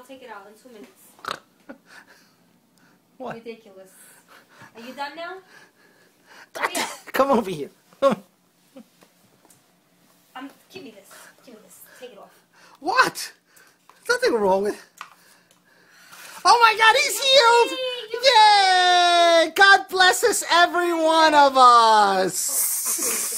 take it out in 2 minutes. What? Ridiculous. Are you done now? Come over here. Give me this. Give me this. Take it off. What? There's nothing wrong with it. Oh my God, he's healed! Yay! God bless us, every one of us.